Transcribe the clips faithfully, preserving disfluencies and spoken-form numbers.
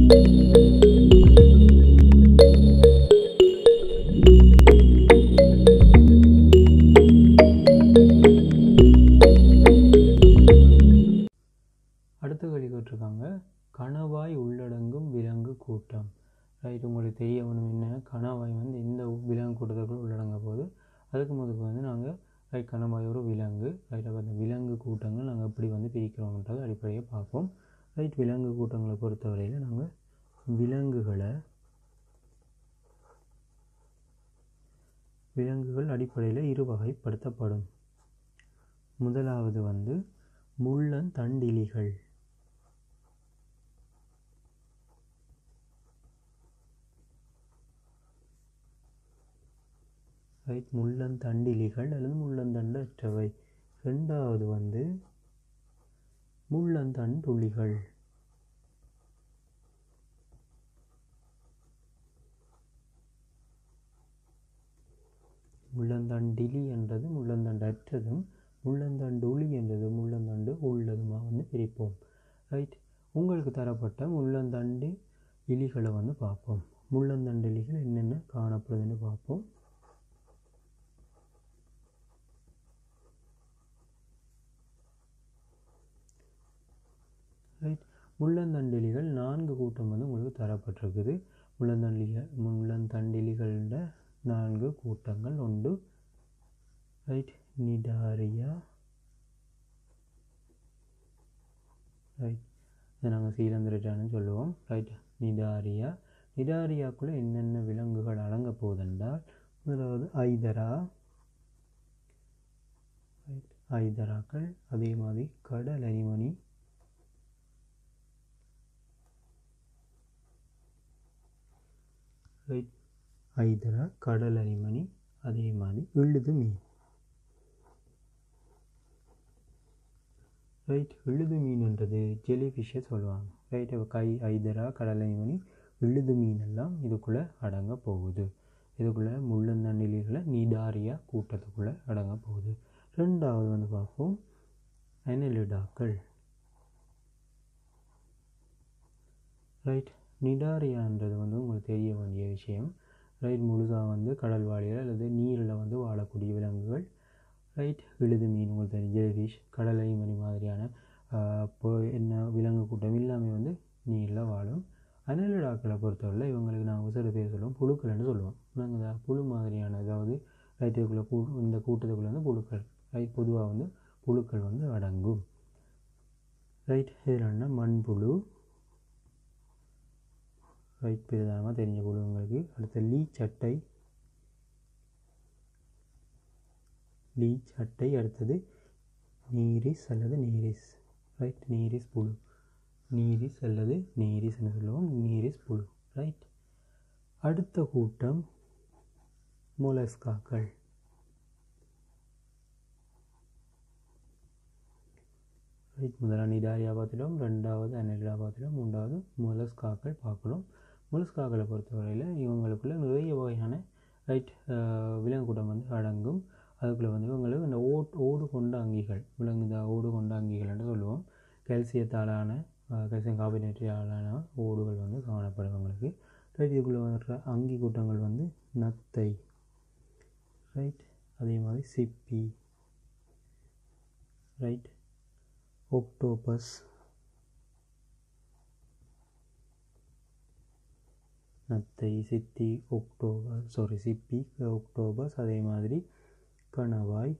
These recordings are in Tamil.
அடுத்த கேள்வி கேட்டிருக்காங்க, கணவாய் உள்ளடங்கும் விலங்கு கூட்டம். ரைட், உங்களுக்கு தெரிய ஒன்றும் என்ன, கணவாய் வந்து இந்த விலங்கு கூட்டத்துக்குள்ள உள்ளடங்க போது அதுக்கு முதல்ல வந்து நாங்கள் ரைட் கணவாய் ஒரு விலங்கு. ரைட், அப்போ அந்த விலங்கு கூட்டங்கள் நாங்கள் எப்படி வந்து பிரிக்கிறோம்ன்றது அடிப்படையை பார்ப்போம். ரைட், விலங்கு கூட்டங்களை பொறுத்தவரையில் நாங்கள் விலங்குகளை விலங்குகள் அடிப்படையில் இரு வகைப்படுத்தப்படும். முதலாவது வந்து முள்ளந்தண்டிலிகள். ரைட், முள்ளந்தண்டிலிகள் அல்லது முள்ளந்தண்டு அற்றவை. ரெண்டாவது வந்து முள்ளந்தண்டுளிகள். முள்ளந்தண்டிலி என்றது முள்ளந்தண்டு அற்றதும், முள்ளந்தண்டு உளி என்றது முள்ளந்தண்டு உள்ளதுமாக வந்து பிரிப்போம். ரைட், உங்களுக்கு தரப்பட்ட முள்ளந்தண்டு இலிகளை வந்து பார்ப்போம். முள்ளந்தண்டு இலிகள் என்னென்ன காணப்படுதுன்னு பார்ப்போம். ரைட், முள்ளந்தண்டிலிகள் நான்கு கூட்டம் வந்து உங்களுக்கு தரப்பட்டிருக்குது. முள்ளந்தண்டிலிகள் முள்ளந்தண்டிலிகள நான்கு கூட்டங்கள் உண்டு. ரைட், நிடாரியா. ரைட், இதை நாங்கள் சீலந்திரட்டான்னு சொல்லுவோம். ரைட், நிடாரியா. நிடாரியாக்குள்ளே என்னென்ன விலங்குகள் அடங்க போவதென்றால், முதலாவது ஐதரா. ரைட், ஐதராக்கள். அதே மாதிரி கடல் அரிமணி. ரைட், ஐதரா, கடல் அரிமணி, அதே மாதிரி எழுது மீன். ரைட், எழுது மீன்ன்றது ஜெலி ஃபிஷ்ஷை சொல்லுவாங்க. ரைட், கை ஐதரா, கடல் அரிமணி, எழுது மீன் எல்லாம் இதுக்குள்ளே அடங்க போகுது. இதுக்குள்ளே முள்ளந்தண்டிலிகளை நிடாரியா கூட்டத்துக்குள்ளே அடங்க போகுது. ரெண்டாவது வந்து பார்ப்போம் அனலிடாக்கள். ரைட், நிடாரியான்றது வந்து உங்களுக்கு தெரிய வேண்டிய விஷயம். ரைட், முழுதாக வந்து கடல் வாழிகள் அல்லது நீரில் வந்து வாழக்கூடிய விலங்குகள். ரைட், எழுது மீன் உங்களுக்கு தெரியும், ஜெலிஃபிஷ், கடல் அரிமணி மாதிரியான இப்போ என்ன விலங்கு கூட்டம் எல்லாமே வந்து நீரில் வாழும். அனலிடாக்களை பொறுத்தவரை இவங்களுக்கு நாங்கள் சில பேர் சொல்லுவோம் புழுக்கள்னு சொல்லுவோம். நாங்கள் புழு மாதிரியான, அதாவது ரைட் இதுக்குள்ளே கூ இந்த கூட்டத்துக்குள்ளே வந்து புழுக்கள். ரைட், பொதுவாக வந்து புழுக்கள் வந்து அடங்கும். ரைட், இதில் என்ன மண்புழு. ரைட், பிரதானமாக தெரிஞ்ச புழுங்களுக்கு. அடுத்த லீ சட்டை. லீ சட்டை. அடுத்தது நீரிஸ் அல்லது நீரிஸ். ரைட், நீரிஸ் புழு. நீரிஸ் அல்லது நீரிஸ்ன்னு சொல்லுவோம், நீரிஸ் புழு. ரைட், அடுத்த கூட்டம் மொலஸ்காக்கள். ரைட், முதலாம் நிடாரியா பார்த்துட்டோம், ரெண்டாவது அனலிடா பார்த்துட்டோம், மூன்றாவது மொலஸ்காக்கள் பார்க்கணும். மொலஸ்காக்களை பொறுத்தவரையில் இவங்களுக்குள்ள நிறைய வகையான ரைட் விலங்கு கூட்டம் வந்து அடங்கும். அதுக்குள்ளே வந்து இவங்களுக்கு இந்த ஓட் ஓடு கொண்ட அங்கிகள், விலங்கு இந்த ஓடு கொண்ட அங்கிகள்னு சொல்லுவோம். கால்சியத்தாலான கால்சியம் கார்பனேட்டாலான ஓடுகள் வந்து காணப்படும் அவங்களுக்கு. ரைட், இதுக்குள்ளே வர்ற அங்கி கூட்டங்கள் வந்து நத்தை. ரைட், அதே மாதிரி சிப்பி. Right, octopus. நத்தை, சித்தி, ஒக்டோபஸ் சாரி சிப்பி, ஒக்டோபஸ், அதே மாதிரி கணவாய்.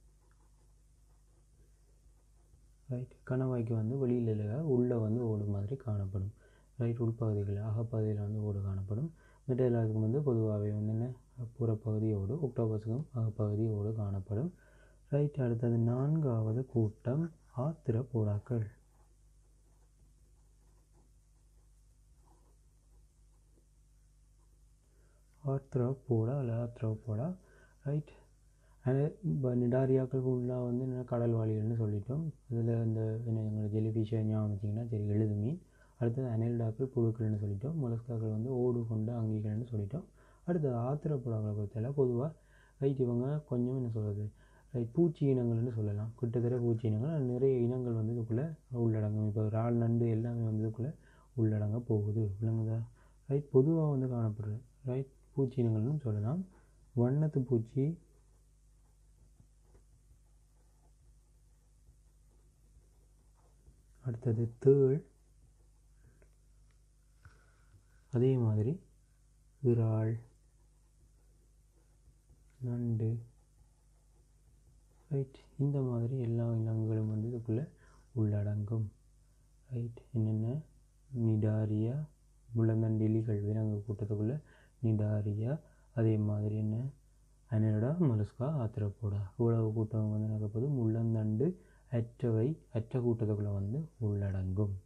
ரைட், கணவாய்க்கு வந்து வெளியில் உள்ளே வந்து ஓடு மாதிரி காணப்படும். ரைட், உள்பகுதிகள் அகப்பகுதியில் வந்து ஓடு காணப்படும். மற்ற எல்லாத்துக்கும் வந்து பொதுவாகவே வந்து என்ன புறப்பகுதியோடு, ஒக்டோபஸுக்கும் அகப்பகுதி ஓடு காணப்படும். ரைட், அடுத்தது நான்காவது கூட்டம் ஆத்திரப்போடாக்கள். ஆத்ரோபோடா அல்ல ஆத்ரோபோடா. ரைட், இப்போ நிடாரியாக்களுக்கு உள்ளாக வந்து என்ன கடல் வாழிகள்னு சொல்லிட்டோம். இதில் இந்த என்ன எங்களை ஜெலிஃபிஷை ஞாபகம் வச்சிங்கன்னா சரி, எழுது மீன். அடுத்தது அனலிடாக்கள் புழுக்கள்னு சொல்லிட்டோம். மொலஸ்காக்கள் வந்து ஓடு கொண்ட அங்கிகள்னு சொல்லிட்டோம். அடுத்தது ஆத்திரப்போடாக்களை பொறுத்தவரை பொதுவாக ரைட் இவங்க கொஞ்சம் என்ன சொல்கிறது ரைட் பூச்சி இனங்கள்னு சொல்லலாம். கிட்டத்தட்ட பூச்சி இனங்கள் நிறைய இனங்கள் வந்து இதுக்குள்ளே உள்ளடங்கும். இப்போ இறால், நண்டு எல்லாமே வந்து இதுக்குள்ளே உள்ளடங்க போகுது. விளங்குதா? ரைட். பொதுவாக வந்து காணப்படுற ரைட் பூச்சி இனங்கள்னு சொல்லலாம். வண்ணத்து பூச்சி, அடுத்தது தேள், அதே மாதிரி இறால், நண்டு, ரைட். இந்த மாதிரி எல்லா இனங்களும் வந்து இதுக்குள்ளே உள்ளடங்கும். ரைட். என்னென்ன? நிடாரியா, முள்ளந்தண்டிலிகள் விலங்கு கூட்டத்துக்குள்ளே நிடாரியா, அதே மாதிரி என்ன அனடா, மொலஸ்கா, ஆத்திரப்போடா, இவ்வளவு கூட்டம் வந்து நடப்பது முள்ளந்தண்டு அற்றவை அற்ற கூட்டத்துக்குள்ளே வந்து உள்ளடங்கும்.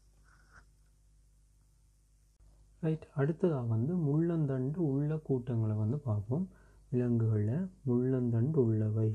ரைட். அடுத்ததாக வந்து முள்ளந்தண்டு உள்ள கூட்டங்களை வந்து பார்ப்போம். விலங்குகளில் முள்ளந்தண்டு உள்ளவை.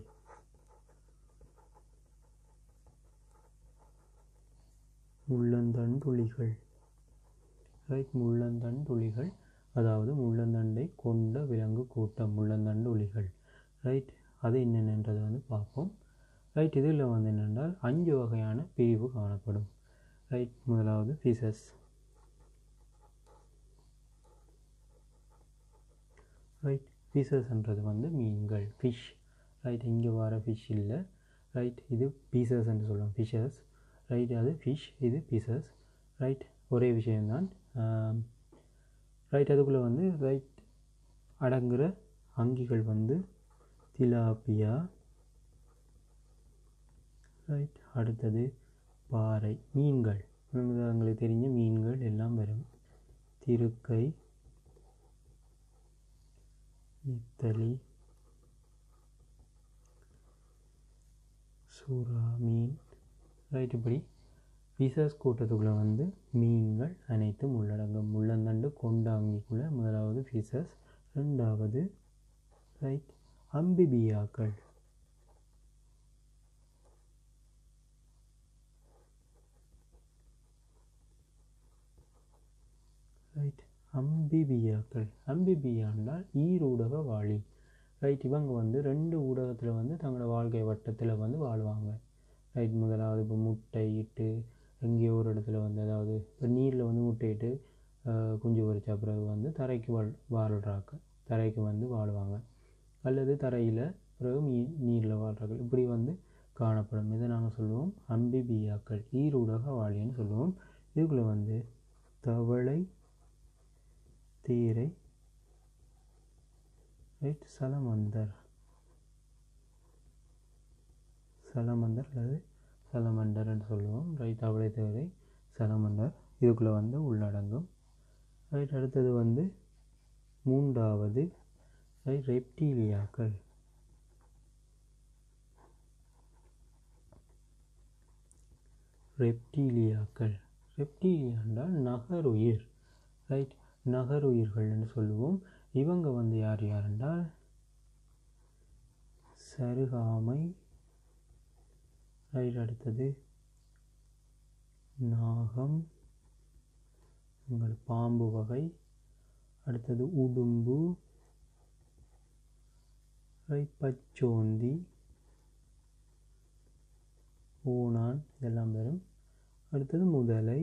முள்ளந்தண்டுளிகள். ரைட். முள்ளந்தண்டுளிகள், அதாவது முள்ளந்தண்டை கொண்ட விலங்கு கூட்டம் முள்ளந்தண்டுளிகள். ரைட். அது என்னென்னன்றதை வந்து பார்ப்போம். ரைட். இதில் வந்து என்னென்றால் அஞ்சு வகையான பிரிவு காணப்படும். ரைட். முதலாவது ஃபிஷஸ். ரைட். ஃபிஷஸ்ன்றது வந்து மீன்கள், ஃபிஷ். ரைட். இங்கே வர ஃபிஷ் இல்லை. ரைட். இது பீசஸ் என்று சொல்லுவோம், ஃபிஷஸ். ரைட். அது ஃபிஷ், இது பீசஸ். ரைட். ஒரே விஷயம்தான். ரைட். அதுக்குள்ளே வந்து ரைட் அடங்குகிற அங்கிகள் வந்து திலாப்பியா. ரைட். அடுத்தது பாறை மீன்கள். உங்களுக்கு தெரிஞ்ச மீன்கள் எல்லாம் வரும். திருக்கை, நெத்தலி, சுறா மீன். ரைட். இப்படி ஃபிஷஸ் கூட்டத்துக்குள்ளே வந்து மீன்கள் அனைத்தும் உள்ளடங்கும். முள்ளந்தண்டு கொண்ட அங்கிக்குள்ளே முதலாவது ஃபிஷஸ். ரெண்டாவது ரைட் அம்பிபியாக்கள். ரைட். அம்பிபியாக்கள். அம்பிபியா என்றால் ஈரூடக வாழி. ரைட். இவங்க வந்து ரெண்டு ஊடகத்தில் வந்து தங்களோட வாழ்க்கை வட்டத்தில் வந்து வாழ்வாங்க. ரைட். முதலாவது இப்போ முட்டை இட்டு எங்கேயோ ஒரு இடத்துல வந்து, அதாவது இப்போ நீரில் வந்து முட்டையிட்டு குஞ்சு பொரிச்ச பிறகு வந்து தரைக்கு வாழ் வாழ்கிறாக்க தரைக்கு வந்து வாழ்வாங்க. அல்லது தரையில் பிறகு மீ நீரில் வாழ்கிறார்கள். இப்படி வந்து காணப்படும். இதை நாங்கள் சொல்லுவோம் அம்பிபியாக்கள், ஈரூடக வாழின்னு சொல்லுவோம். இதுக்குள்ளே வந்து தவளை, தேரை, ரைட் சலமந்தர் சலமந்தர் அல்லது சலமண்டர் என்று சொல்லுவோம். ரைட். தவளை, தேரை, சலமண்டர் இதுக்குள்ளே வந்து உள்ளடங்கும். ரைட். அடுத்தது வந்து மூன்றாவது ரைட் ரெப்டீலியாக்கள். ரெப்டீலியாக்கள். ரெப்டீலியா என்றால் நகருயிர். ரைட். நகருயிர்கள் என்று சொல்லுவோம். இவங்க வந்து யார் யார் என்றால் சருகாமை. ரைட். அடுத்தது நாகம், உங்கள் பாம்பு வகை. அடுத்தது உடும்பு. ரைட். பச்சோந்தி, ஓணான் இதெல்லாம் வரும். அடுத்தது முதலை.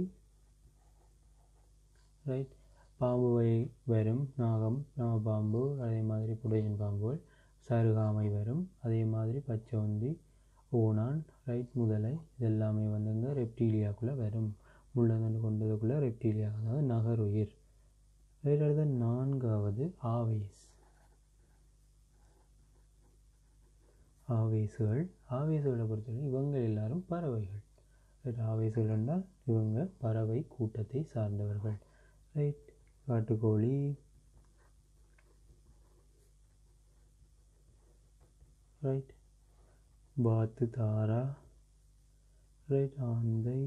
ரைட். பாம்பு வகை வரும். நாகம், நாகப்பாம்பு, அதே மாதிரி புடையன் பாம்புகள். சருகாமை வரும். அதே மாதிரி பச்சோந்தி, ஓணான், ரைட் முதலை இதெல்லாமே வந்துங்க ரெப்டீலியாக்குள்ளே வரும். முள்ளந்தண்டு கொண்டதுக்குள்ளே ரெப்டீலியா, அதாவது நகருயிர். ரைட். அடுத்த நான்காவது ஆவேஸ். ஆவேசுகள். ஆவேசுகளை பொறுத்தவரை இவங்க எல்லாரும் பறவைகள். ரைட். ஆவேசுகள் என்றால் இவங்க பறவை கூட்டத்தை சார்ந்தவர்கள். ரைட். காட்டுக்கோழி, ரைட் பாத்து தாரா, ரைட் ஆந்தை,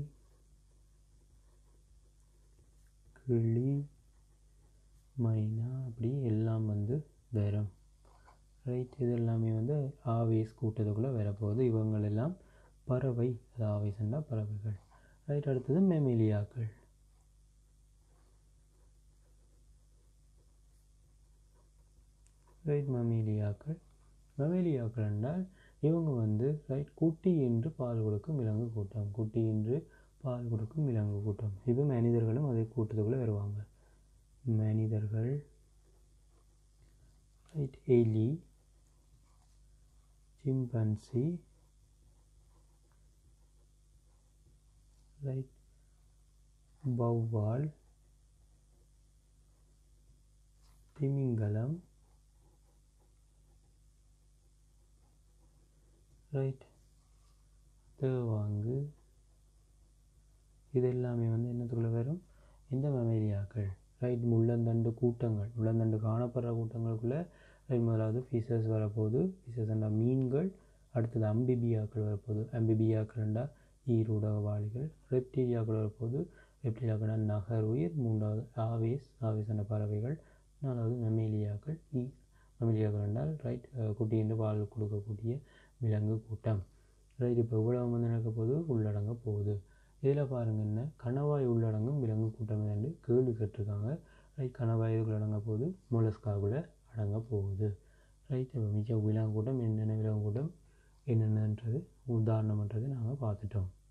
கிளி, மைனா, அப்படி எல்லாம் வந்து வரும். ரைட். இது எல்லாமே வந்து ஆவேஸ் கூட்டத்துக்குள்ளே வரப்போகுது. இவங்களெல்லாம் பறவை, அது ஆவேஸ்னா பறவைகள். ரைட். அடுத்தது மெமிலியாக்கள். ரைட். மெமிலியாக்கள். மெமிலியாக்கள் என்றால் இவங்க வந்து ரைட் குட்டி என்று பால் கொடுக்கும் விலங்கு கூட்டம். குட்டி என்று பால் கொடுக்கும் விலங்கு கூட்டம். இப்போ மனிதர்களும் அதே கூட்டத்துக்குள்ளே வருவாங்க. மனிதர்கள், ரைட், எலி, சிம்பன்சி, ரைட், வௌவால், திமிங்கலம், ரைட், தேவாங்கு, இது எல்லாமே வந்து என்னத்துக்குள்ளே வரும்? இந்த மமேலியாக்கள், ரைட். முள்ளந்தண்டு கூட்டங்கள், முள்ளந்தண்டு காணப்படுற கூட்டங்களுக்குள்ளே ரைட் முதலாவது ஃபிஷஸ் வரப்போகுது. ஃபிஷஸ் என்றால் மீன்கள். அடுத்தது அம்பிபியாக்கள் வரப்போகுது. அம்பிபியாக்கள் என்றால் ஈருடகவாளிகள். ரெப்டீரியாக்கள் வரப்போகுது. ரெப்டீரியாக்கள் நகர் உயிர். மூன்றாவது ஆவேஸ், ஆவேஸ் என்ற பறவைகள். நாலாவது மமேலியாக்கள். இ மமேலியாக்கள் என்றால் ரைட் குட்டி என்று பால் கொடுக்கக்கூடிய விலங்கு கூட்டம். ரைட். இப்போ இவ்வளவு வந்து நடக்க போகுது, உள்ளடங்க போகுது. இதில் பாருங்கள், என்ன கணவாய் உள்ளடங்கும் விலங்கு கூட்டம் என்று கேள்வி கேட்டிருக்காங்க. ரைட். கணவாய் இதுக்குள்ள அடங்க போகுது, மொலஸ்காக்குள்ளே அடங்க போகுது. ரைட். இப்போ மிச்ச விலங்கு கூட்டம் என்னென்ன விலங்கு கூட்டம் என்னென்னன்றது உதாரணம்ன்றதை நாங்கள் பார்த்துட்டோம்.